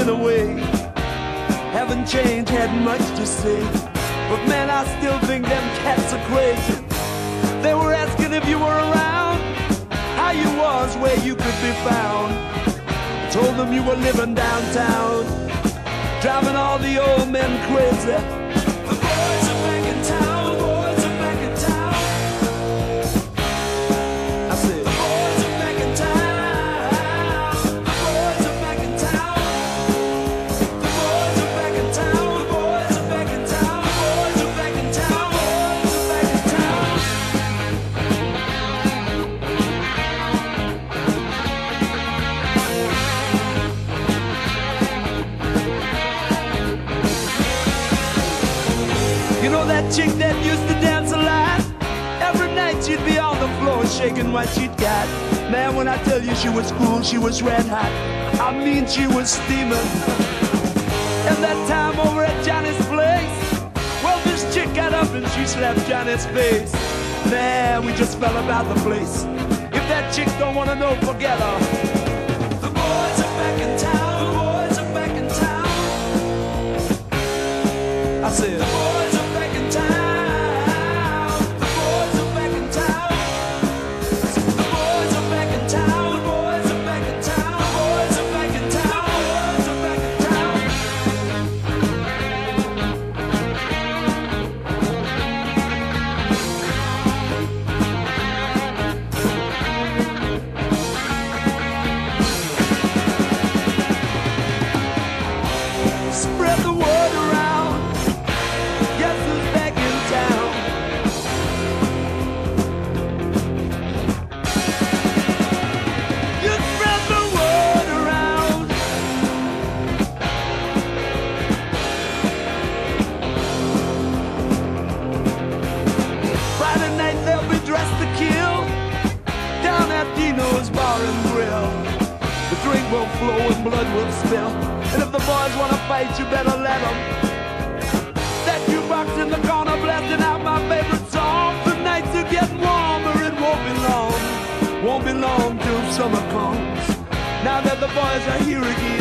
been away. Haven't changed, had much to say. But man, I still think them cats are crazy. They were asking if you were around, how you was, where you could be found. Told them you were living downtown, driving all the old men crazy. The boys are back in town, the boys are back in town. I said, the boys are back in town, the boys are back in town. The boys are back in town, the boys are back in town, the boys are back in town, the boys are back in town. You know that chick that used to dance a lot? Every night she'd be on the floor shaking what she'd got. Man, when I tell you she was cool, she was red hot. I mean, she was steaming. And that time over at Johnny's place, well, this chick got up and she slapped Johnny's face. Man, we just fell about the place. If that chick don't wanna know, forget her. The boys are back in town, the boys are back in town. I said, the boys are back in town, the boys are back in town. The boys are back in town, the boys are back in town, the boys are back in town, the boys are back in town. Spread the word around. Guess who's back in town? You spread the word around. Friday night they'll be dressed to kill down at Dino's Bar and Grill. The drink will flow and blood will spill. And if the boys wanna fight, you better let them. That jukebox in the corner blasting out my favorite song. The nights are getting warmer, it won't be long till summer comes. Now that the boys are here again,